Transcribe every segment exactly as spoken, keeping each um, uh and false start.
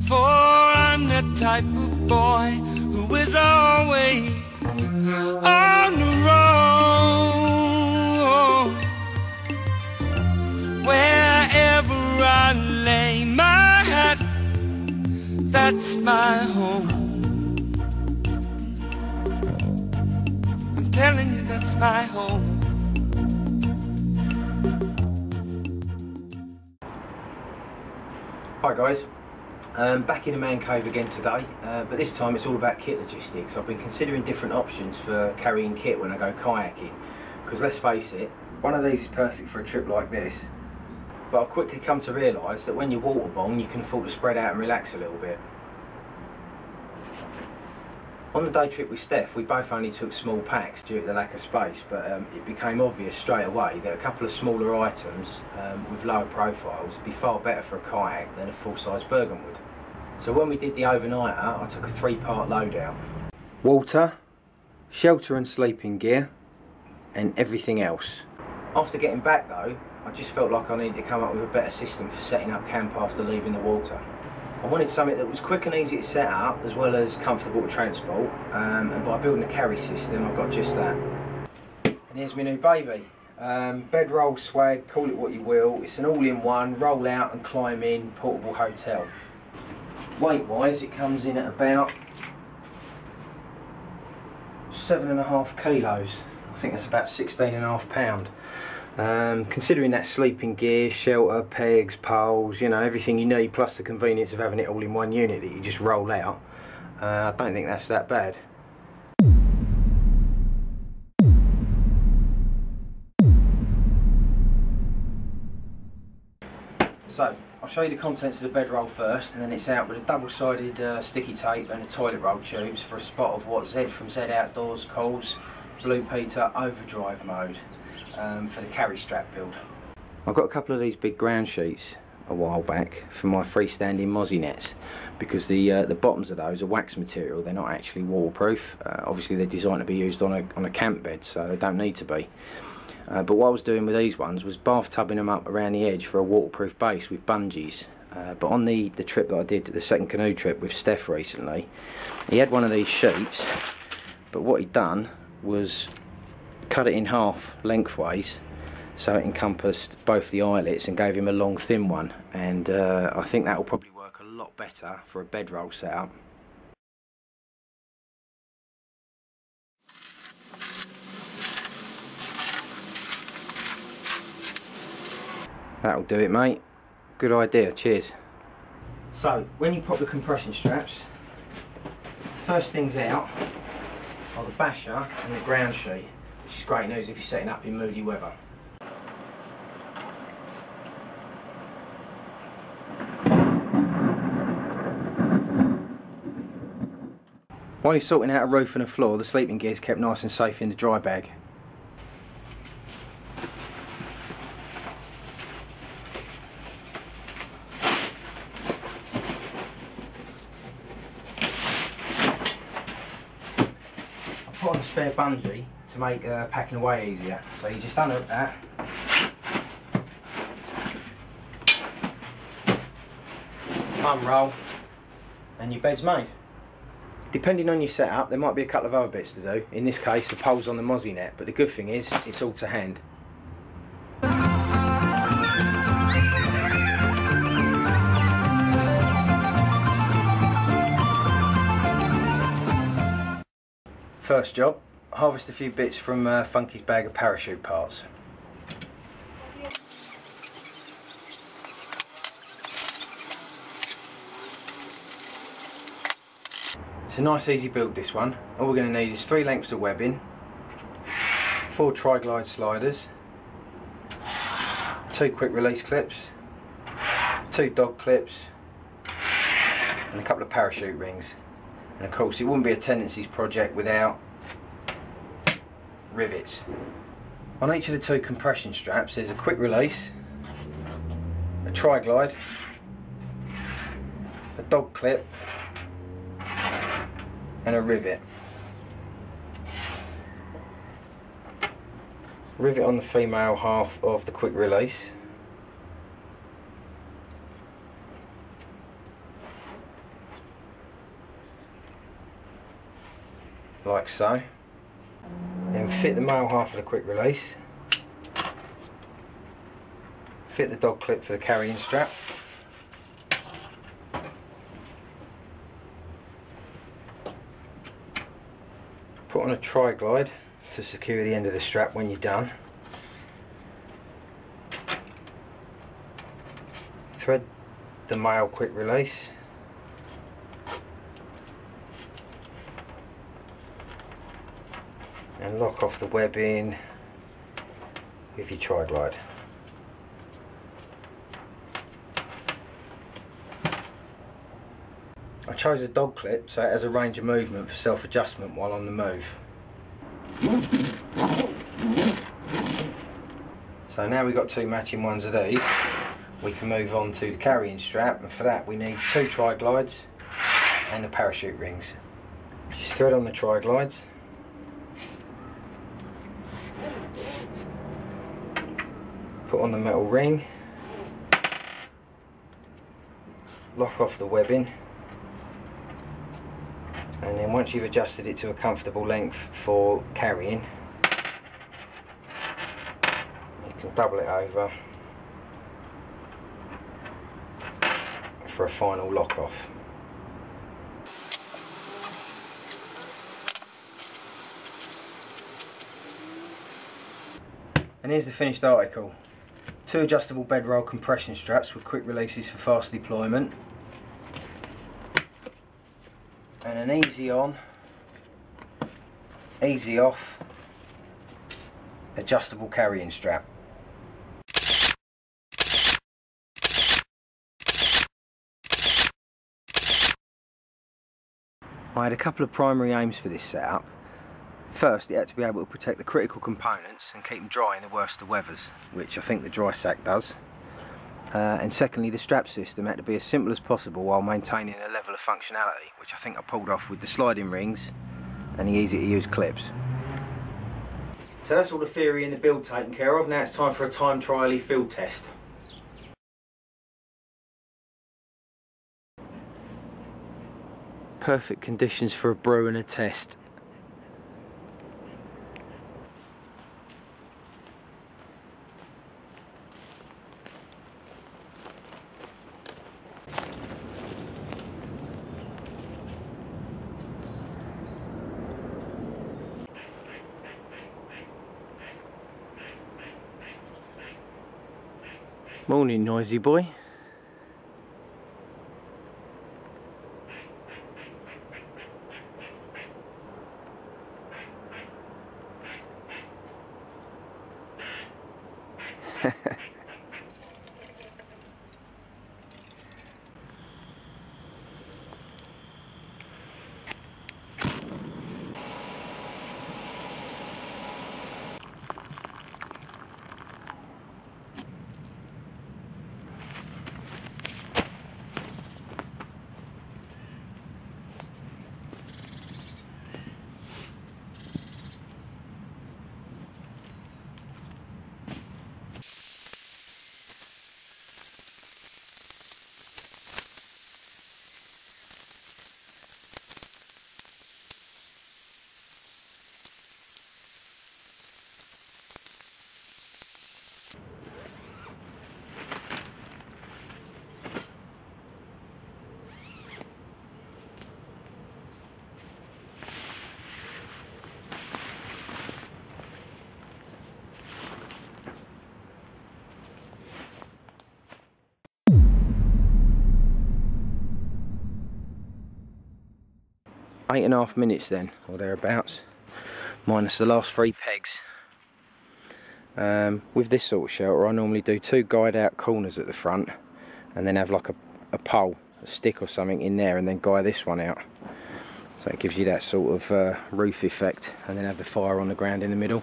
For I'm the type of boy who is always on the road. Wherever I lay my hat, that's my home. I'm telling you, that's my home. Hi guys, um, back in the man cave again today, uh, but this time it's all about kit logistics. I've been considering different options for carrying kit when I go kayaking, because let's face it, one of these is perfect for a trip like this, but I've quickly come to realise that when you're waterborne you can afford to spread out and relax a little bit. On the day trip with Steph, we both only took small packs due to the lack of space, but um, it became obvious straight away that a couple of smaller items um, with lower profiles would be far better for a kayak than a full-size Bergen would. So when we did the overnighter, I took a three-part loadout. Water, shelter and sleeping gear, and everything else. After getting back though, I just felt like I needed to come up with a better system for setting up camp after leaving the water. I wanted something that was quick and easy to set up, as well as comfortable to transport, um, and by building a carry system I got just that. And here's my new baby. Um, bedroll swag, call it what you will. It's an all-in-one, roll out and climb in, portable hotel. Weight wise it comes in at about seven and a half kilos. I think that's about sixteen and a half pound. Um, considering that sleeping gear, shelter, pegs, poles, you know, everything you need, plus the convenience of having it all in one unit that you just roll out, uh, I don't think that's that bad. So, I'll show you the contents of the bedroll first, and then it's out with a double-sided uh, sticky tape and the toilet roll tubes for a spot of what Zed from Zed Outdoors calls Blue Peter overdrive mode. Um, for the carry strap build. I got a couple of these big ground sheets a while back for my freestanding mozzie nets, because the uh, the bottoms of those are wax material. They're not actually waterproof. Uh, obviously they're designed to be used on a, on a camp bed, so they don't need to be. Uh, but what I was doing with these ones was bathtubing them up around the edge for a waterproof base with bungees. Uh, but on the, the trip that I did, the second canoe trip with Steph recently, he had one of these sheets, but what he'd done was cut it in half lengthways so it encompassed both the eyelets and gave him a long thin one, and uh, I think that will probably work a lot better for a bedroll setup. That'll do it, mate. Good idea, cheers. So when you pop the compression straps, first things out are the basher and the ground sheet, which is great news if you're setting up in moody weather. While you're sorting out a roof and a floor, the sleeping gear is kept nice and safe in the dry bag. I put on a spare bungee to make uh, packing away easier. So you just unhook that, unroll, and your bed's made. Depending on your setup, there might be a couple of other bits to do. In this case, the pole's on the mozzie net, but the good thing is it's all to hand. First job, harvest a few bits from uh, Funky's bag of parachute parts. It's a nice easy build, this one. All we're going to need is three lengths of webbing, four tri-glide sliders, two quick release clips, two dog clips, and a couple of parachute rings. And of course it wouldn't be a Tendencies project without rivets. On each of the two compression straps there's a quick release, a tri-glide, a dog clip and a rivet. Rivet on the female half of the quick release. like so. Then fit the male half of the quick release. Fit the dog clip for the carrying strap. Put on a tri-glide to secure the end of the strap when you're done. Thread the male quick release. And lock off the webbing with your tri-glide. I chose a dog clip so it has a range of movement for self-adjustment while on the move. So now we've got two matching ones of these, we can move on to the carrying strap, and for that we need two tri-glides and the parachute rings. Just thread on the tri-glides. Put on the metal ring. Lock off the webbing. And then once you've adjusted it to a comfortable length for carrying, you can double it over for a final lock off. And here's the finished article. Two adjustable bedroll compression straps with quick releases for fast deployment. And an easy on, easy off, adjustable carrying strap. I had a couple of primary aims for this setup. First, it had to be able to protect the critical components and keep them dry in the worst of weathers, which I think the dry sack does. Uh, and secondly, the strap system had to be as simple as possible while maintaining a level of functionality, which I think I pulled off with the sliding rings and the easy to use clips. So that's all the theory and the build taken care of. Now it's time for a time trial field test. Perfect conditions for a brew and a test. Morning, noisy boy. Eight and a half minutes then, or thereabouts, minus the last three pegs. Um, with this sort of shelter I normally do two guide out corners at the front and then have like a, a pole, a stick or something in there, and then guide this one out. So it gives you that sort of uh, roof effect, and then have the fire on the ground in the middle.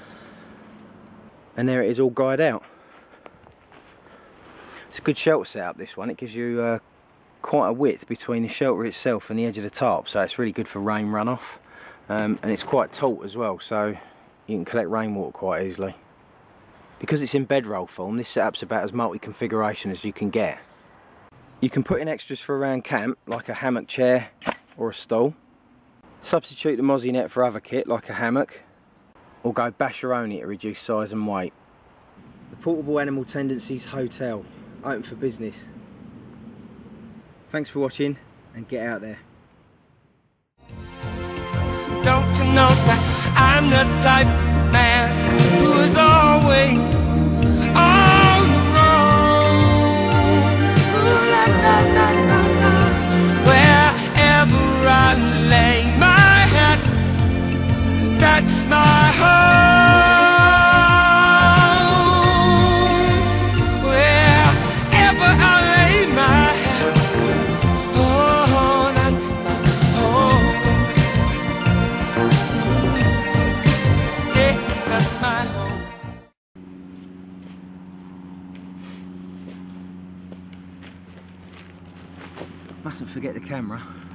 And there it is, all guide out. It's a good shelter setup, this one. It gives you uh, quite a width between the shelter itself and the edge of the tarp, so it's really good for rain runoff, um, and it's quite taut as well, so you can collect rainwater quite easily. Because it's in bedroll form, this setup's about as multi-configuration as you can get. You can put in extras for around camp, like a hammock chair or a stool. Substitute the mozzie net for other kit like a hammock, or go basheroni to reduce size and weight. The Portable Animal Tendencies Hotel, open for business. Thanks for watching and get out there. Don't you know that I'm the type of man who is always on the road? Ooh, la, la, la, la, la. Wherever I lay my head, that's my home. Wherever I lay my head, oh, that's my home. That's my home. Mustn't forget the camera.